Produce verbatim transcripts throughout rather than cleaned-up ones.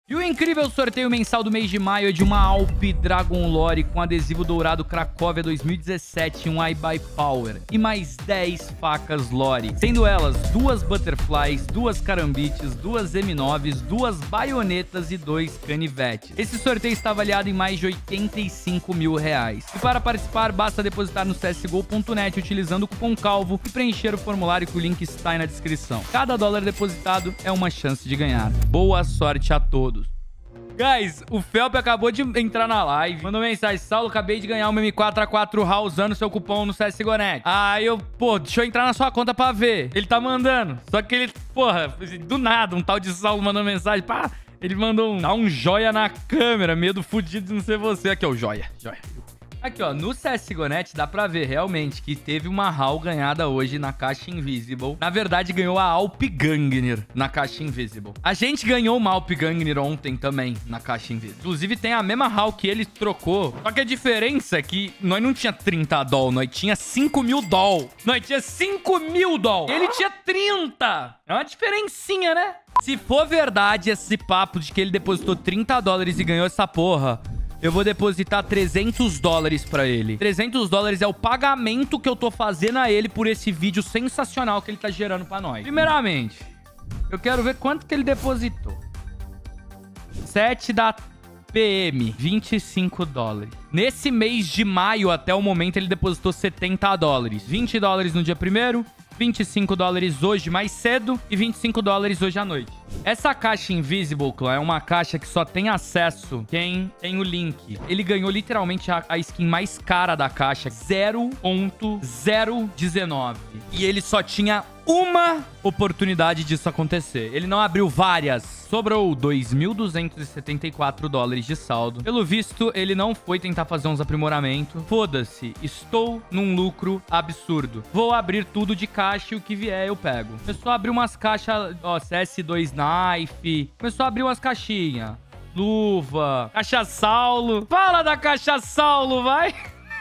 E o incrível sorteio mensal do mês de maio é de uma Alp Dragon Lore com adesivo dourado Cracóvia dois mil e dezessete, um iBuy Power e mais dez facas Lore, sendo elas duas Butterflies, duas Carambites, duas M noves, duas Baionetas e dois Canivetes. Esse sorteio está avaliado em mais de oitenta e cinco mil reais. E para participar, basta depositar no C S G O ponto net utilizando o cupom CALVO e preencher o formulário que o link está aí na descrição. Cada dólar depositado é uma chance de ganhar. Boa sorte a todos! Guys, o Felp acabou de entrar na live. Mandou mensagem: Saulo, acabei de ganhar uma M quatro A quatro H A U usando seu cupom no C S G O ponto net. Aí eu, pô, deixa eu entrar na sua conta pra ver. Ele tá mandando. Só que ele, porra, do nada, um tal de Saulo mandou mensagem. Pá, ele mandou um, dá um joia na câmera. Medo fudido de não ser você. Aqui, ó, o joia. Joia. Aqui, ó, no C S G O ponto net dá pra ver realmente que teve uma H A U ganhada hoje na caixa Invisible. Na verdade, ganhou a Alp Gangnir na caixa Invisible. A gente ganhou uma Alp Gangnir ontem também na caixa Invisible. Inclusive, tem a mesma H A U que ele trocou. Só que a diferença é que nós não tinha trinta doll, nós tinha cinco mil doll. Nós tinha cinco mil doll. Ele tinha trinta. É uma diferencinha, né? Se for verdade esse papo de que ele depositou trinta dólares e ganhou essa porra, eu vou depositar trezentos dólares pra ele. trezentos dólares é o pagamento que eu tô fazendo a ele por esse vídeo sensacional que ele tá gerando pra nós. Primeiramente, eu quero ver quanto que ele depositou. sete da P M, vinte e cinco dólares. Nesse mês de maio, até o momento, ele depositou setenta dólares. vinte dólares no dia primeiro, vinte e cinco dólares hoje mais cedo e vinte e cinco dólares hoje à noite. Essa caixa Invisible, clã, é uma caixa que só tem acesso quem tem o link. Ele ganhou literalmente a, a skin mais cara da caixa, zero ponto zero dezenove. E ele só tinha uma oportunidade disso acontecer. Ele não abriu várias. Sobrou dois mil duzentos e setenta e quatro dólares de saldo. Pelo visto, ele não foi tentar fazer uns aprimoramentos. Foda-se, estou num lucro absurdo. Vou abrir tudo de caixa e o que vier eu pego. Começou a abrir umas caixas, ó, C S dois Knife. Começou a abrir umas caixinhas. Luva, caixa Saulo. Fala da caixa Saulo, vai!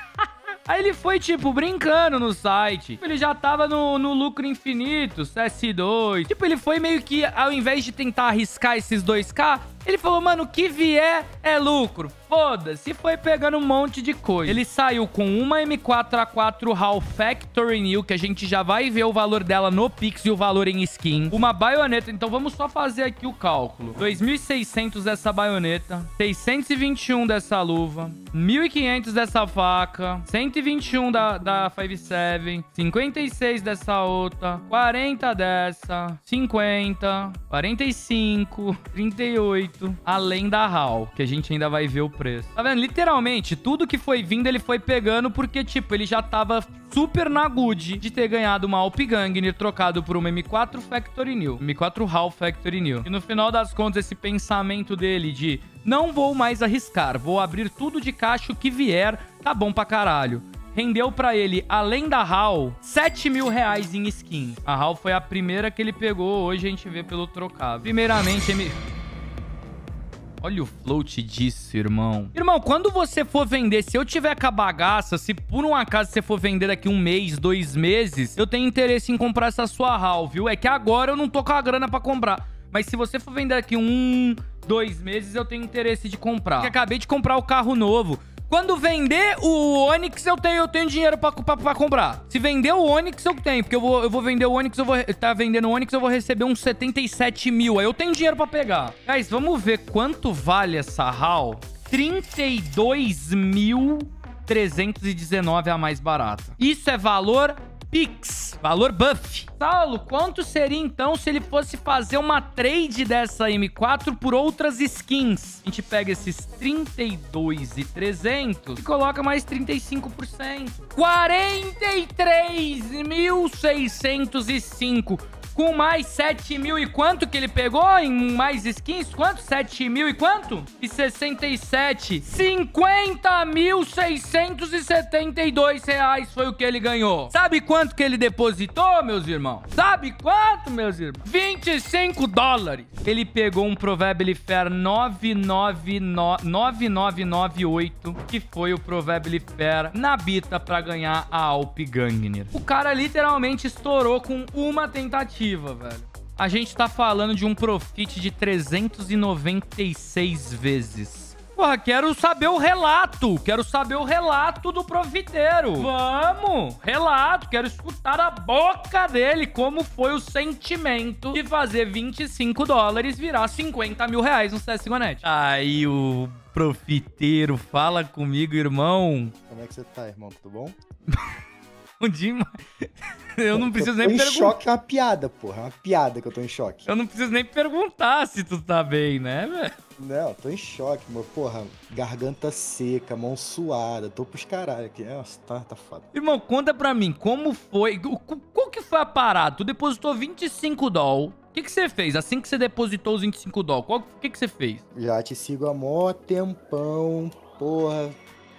Aí ele foi, tipo, brincando no site. Ele já tava no, no lucro infinito, C S dois. Tipo, ele foi meio que, ao invés de tentar arriscar esses dois K, ele falou, mano, o que vier é lucro. Foda-se, foi pegando um monte de coisa. Ele saiu com uma M quatro A quatro H A U Factory New, que a gente já vai ver o valor dela no Pix e o valor em skin. Uma baioneta, então vamos só fazer aqui o cálculo. dois mil e seiscentos dessa baioneta, seiscentos e vinte e um dessa luva, mil e quinhentos dessa faca, cento e vinte e um da, da cinco sete, cinquenta e seis dessa outra, quarenta dessa, cinquenta, quarenta e cinco, trinta e oito, além da H A U, que a gente ainda vai ver o preço. Tá vendo? Literalmente, tudo que foi vindo, ele foi pegando porque, tipo, ele já tava super na good de ter ganhado uma Alp Gangnir trocado por uma M quatro Factory New. M quatro H A U Factory New. E no final das contas, esse pensamento dele de não vou mais arriscar, vou abrir tudo de caixa, o que vier, tá bom pra caralho. Rendeu pra ele, além da H A U, sete mil reais em skin. A H A U foi a primeira que ele pegou, hoje a gente vê pelo trocado. Primeiramente, M... Olha o float disso, irmão. Irmão, quando você for vender, se eu tiver com a bagaça, se por um acaso você for vender daqui um mês, dois meses, eu tenho interesse em comprar essa sua H A U, viu? É que agora eu não tô com a grana pra comprar. Mas se você for vender daqui um, dois meses, eu tenho interesse de comprar. Porque acabei de comprar o carro novo. Quando vender o Onix, eu tenho, eu tenho dinheiro pra, pra, pra comprar. Se vender o Onix, eu tenho. Porque eu vou, eu vou vender o Onix, eu vou... Tá vendendo o Onix, eu vou receber uns setenta e sete mil. Aí eu tenho dinheiro pra pegar. Guys, vamos ver quanto vale essa H A U. trinta e dois mil trezentos e dezenove a mais barata. Isso é valor Pix. Valor buff. Saulo, quanto seria então se ele fosse fazer uma trade dessa M quatro por outras skins? A gente pega esses trinta e dois mil e trezentos e coloca mais trinta e cinco por cento. quarenta e três mil seiscentos e cinco. Com mais sete mil e quanto que ele pegou em mais skins? Quanto? sete mil e quanto? E sessenta e sete. cinquenta mil seiscentos e setenta e dois reais foi o que ele ganhou. Sabe quanto que ele depositou, meus irmãos? Sabe quanto, meus irmãos? vinte e cinco dólares. Ele pegou um Probably Fair nove nove nove oito, que foi o Probably Fair na Bita pra ganhar a Alp Gangnir. O cara literalmente estourou com uma tentativa, velho. A gente tá falando de um profit de trezentos e noventa e seis vezes. Porra, quero saber o relato. Quero saber o relato do profiteiro. Vamos! Relato. Quero escutar da boca dele como foi o sentimento de fazer vinte e cinco dólares virar cinquenta mil reais no C S G O Net. Aí o profiteiro, fala comigo, irmão. Como é que você tá, irmão? Tudo bom? Demais. Eu não preciso eu nem tô em perguntar. choque, é uma piada, porra. É uma piada que eu tô em choque. Eu não preciso nem perguntar se tu tá bem, né, velho? Não, tô em choque, mano. Porra, garganta seca, mão suada. Tô pros caralho aqui. Nossa, tá, tá foda. Irmão, conta pra mim, como foi... Qual que foi a parada? Tu depositou vinte e cinco dólares. O que que você fez? Assim que você depositou os vinte e cinco dólares, qual, o que que você fez? Já te sigo há mó tempão, porra.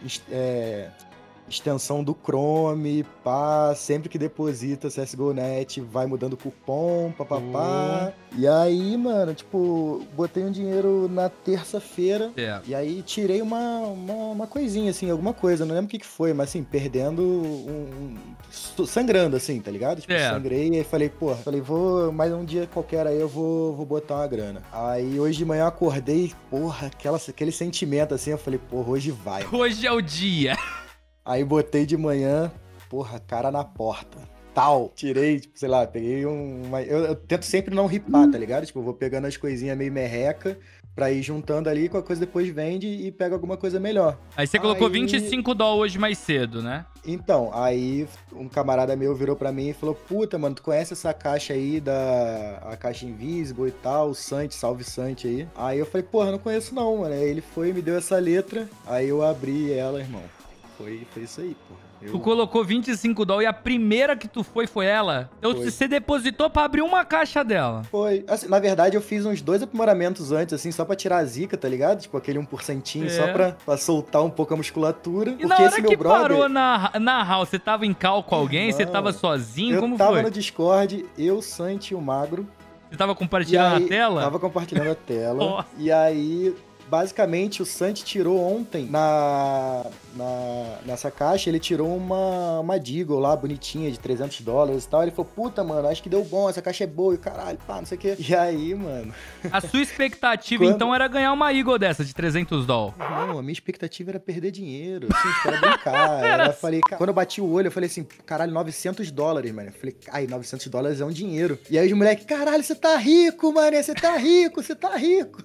É... Extensão do Chrome, pá, sempre que deposita C S G O Net, vai mudando cupom, papapá. Uhum. E aí, mano, tipo, botei um dinheiro na terça-feira, é. E aí tirei uma, uma, uma coisinha, assim, alguma coisa, não lembro o que que foi, mas assim, perdendo, um, um, sangrando, assim, tá ligado? Tipo, é. sangrei e aí falei, porra, falei, vou, mais um dia qualquer aí eu vou, vou botar uma grana. Aí hoje de manhã eu acordei, porra, aquela, aquele sentimento assim, eu falei, porra, hoje vai. Hoje é o dia. Aí botei de manhã, porra, cara na porta. Tal. Tirei, tipo, sei lá, peguei um... Uma... Eu, eu tento sempre não ripar, tá ligado? Tipo, eu vou pegando as coisinhas meio merreca pra ir juntando ali, qualquer coisa depois vende e pega alguma coisa melhor. Aí você colocou aí... vinte e cinco dólares hoje mais cedo, né? Então, aí um camarada meu virou pra mim e falou, puta, mano, tu conhece essa caixa aí, da a caixa Invisible e tal, o Sante, salve Sante aí. Aí eu falei, porra, não conheço não, mano. Aí ele foi e me deu essa letra, aí eu abri ela, irmão. Foi, foi isso aí, pô. Eu... Tu colocou vinte e cinco dólares e a primeira que tu foi foi ela? Então foi. Você depositou pra abrir uma caixa dela? Foi. Assim, na verdade, eu fiz uns dois aprimoramentos antes, assim, só pra tirar a zica, tá ligado? Tipo, aquele um porcentinho, é. Só pra, pra soltar um pouco a musculatura. E porque na hora esse que meu brother... parou na, na house, você tava em cal com alguém? Irmão, você tava sozinho? Eu Como tava foi? no Discord, eu, Santi e o Magro. Você tava compartilhando aí, a tela? Tava compartilhando a tela. Oh. E aí... Basicamente, o Santi tirou ontem, na, na, nessa caixa, ele tirou uma, uma Deagle lá, bonitinha, de trezentos dólares e tal. Ele falou, puta, mano, acho que deu bom, essa caixa é boa, e caralho, pá, não sei o quê. E aí, mano... A sua expectativa, Quando... então, era ganhar uma Eagle dessa, de trezentos dólares? Não, a minha expectativa era perder dinheiro, assim, tipo, era brincar. Era, eu falei, cara, quando eu bati o olho, eu falei assim, caralho, novecentos dólares, mano. Eu falei, ai, novecentos dólares é um dinheiro. E aí os moleques, caralho, você tá rico, mano, você tá rico, você tá rico.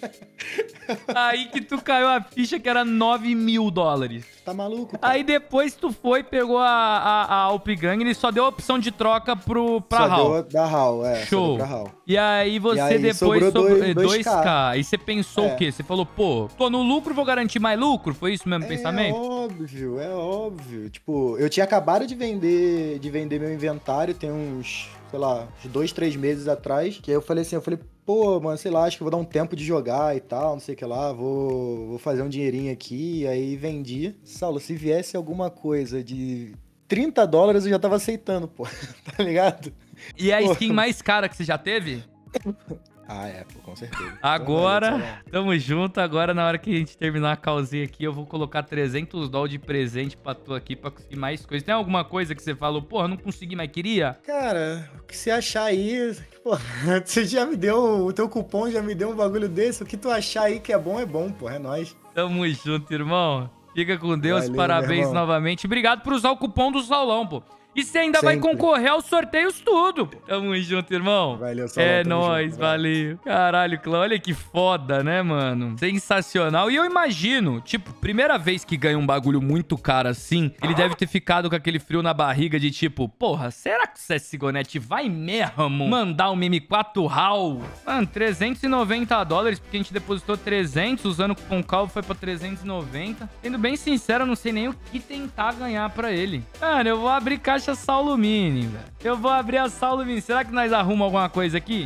Aí que tu caiu a ficha que era nove mil dólares. Tá maluco, cara? Aí depois tu foi, pegou a, a, a Alpgang, ele só deu a opção de troca pro, pra só Hall. Deu da Hall, é. Show. Pra Hall. E aí você e aí depois sobrou sobrou dois, dois K. dois E você pensou é. o quê? Você falou, pô, tô no lucro, vou garantir mais lucro? Foi isso mesmo o é pensamento? É óbvio, é óbvio. Tipo, eu tinha acabado de vender, de vender meu inventário, tem uns... sei lá, uns dois, três meses atrás, que aí eu falei assim, eu falei, pô, mano, sei lá, acho que vou dar um tempo de jogar e tal, não sei o que lá, vou, vou fazer um dinheirinho aqui, aí vendi. Saulo, se viesse alguma coisa de trinta dólares, eu já tava aceitando, pô, tá ligado? E a pô. skin mais cara que você já teve? Ah, é, pô, com certeza. Agora, tamo junto. Agora, na hora que a gente terminar a causinha aqui, eu vou colocar trezentos dólares de presente pra tu aqui, pra conseguir mais coisas. Tem alguma coisa que você falou, porra, não consegui, mas queria? Cara, o que você achar aí, pô, você já me deu, o teu cupom já me deu um bagulho desse, o que tu achar aí que é bom, é bom, pô, é nóis. Tamo junto, irmão. Fica com Deus, valeu, parabéns novamente. Obrigado por usar o cupom do Saulão, pô. E você ainda Sempre. vai concorrer aos sorteios tudo. Tamo junto, irmão. Valeu, Saulão. É nóis, valeu. Caralho, Clã, olha que foda, né, mano? Sensacional. E eu imagino, tipo, primeira vez que ganha um bagulho muito caro assim, ele deve ter ficado com aquele frio na barriga de tipo, porra, será que o C S G O Net vai mesmo mandar um M quatro Hall? Mano, trezentos e noventa dólares, porque a gente depositou trezentos, usando o cupom Calvo foi pra trezentos e noventa. Sendo bem sincero, eu não sei nem o que tentar ganhar pra ele. Mano, eu vou abrir caixa Saulo Mini, velho. Eu vou abrir a Saulo Mini. Será que nós arrumamos alguma coisa aqui?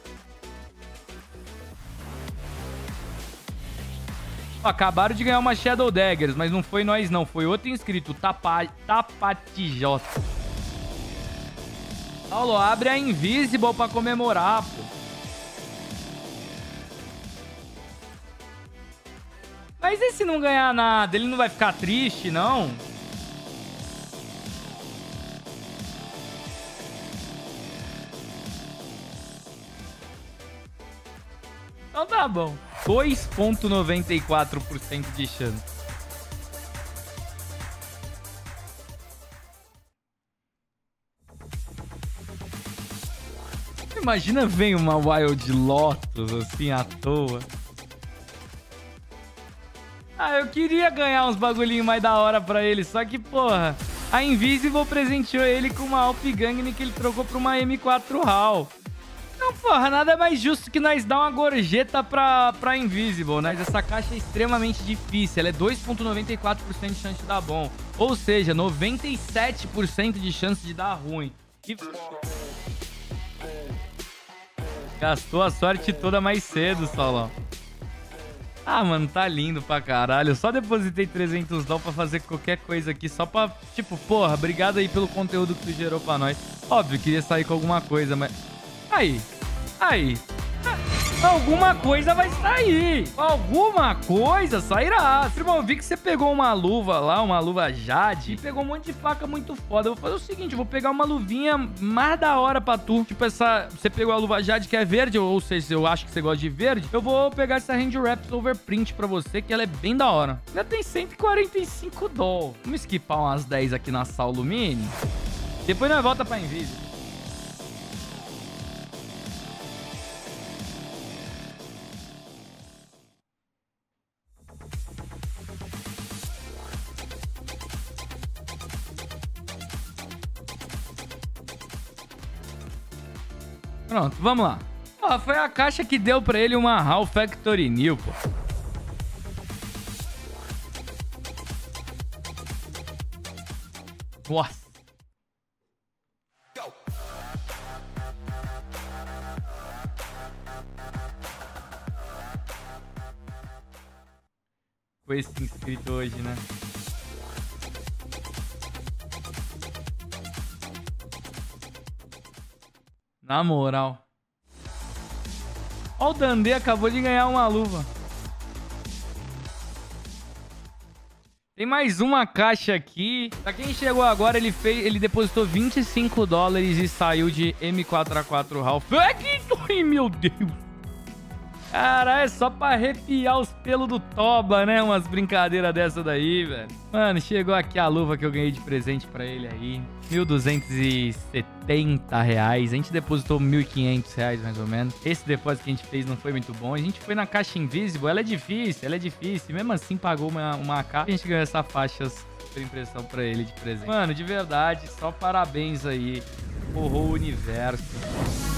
Ó, acabaram de ganhar uma Shadow Daggers, mas não foi nós não. Foi outro inscrito, Tapa... Tapatijota. Saulo, abre a Invisible pra comemorar, pô. Mas e se não ganhar nada? Ele não vai ficar triste, não? Tá bom. dois vírgula noventa e quatro por cento de chance. Imagina vem uma Wild Lotus assim à toa. Ah, eu queria ganhar uns bagulhinhos mais da hora pra ele, só que, porra, a Invisible presenteou ele com uma Alp Gangne que ele trocou pra uma M quatro HAL. Não, porra, nada mais justo que nós dar uma gorjeta pra, pra Invisible, né? Mas essa caixa é extremamente difícil, ela é dois vírgula noventa e quatro por cento de chance de dar bom. Ou seja, noventa e sete por cento de chance de dar ruim. E... gastou a sorte toda mais cedo, Solão. Ah, mano, tá lindo pra caralho. Eu só depositei trezentos dólares pra fazer qualquer coisa aqui, só pra, tipo, porra, obrigado aí pelo conteúdo que tu gerou pra nós. Óbvio, queria sair com alguma coisa, mas... Aí, aí. Alguma coisa vai sair. Alguma coisa sairá. Irmão, eu vi que você pegou uma luva lá, uma luva Jade, e pegou um monte de faca muito foda. Eu vou fazer o seguinte, eu vou pegar uma luvinha mais da hora pra tu. Tipo essa... Você pegou a luva Jade que é verde, ou seja, eu acho que você gosta de verde. Eu vou pegar essa Hand Wraps Overprint pra você, que ela é bem da hora. Já tem cento e quarenta e cinco dólares. Vamos esquipar umas dez aqui na Saulo Mini. Depois nós volta pra Invisível. Pronto, vamos lá. Ó, foi a caixa que deu pra ele uma HAL Factory New, pô. Nossa. Foi esse inscrito hoje, né? Na moral. Ó, o Dandê acabou de ganhar uma luva. Tem mais uma caixa aqui. Pra quem chegou agora, ele fez, ele depositou vinte e cinco dólares e saiu de M quatro A quatro HAL. Ai, meu Deus. Caralho, é só pra arrepiar os pelos do Toba, né? Umas brincadeiras dessa daí, velho. Mano, chegou aqui a luva que eu ganhei de presente pra ele aí. mil duzentos e setenta reais. A gente depositou mil e quinhentos reais, mais ou menos. Esse depósito que a gente fez não foi muito bom. A gente foi na caixa Invisible. Ela é difícil, ela é difícil. Mesmo assim, pagou uma, uma caixa. A gente ganhou essa faixa super impressão pra ele de presente. Mano, de verdade, só parabéns aí. Horror o universo.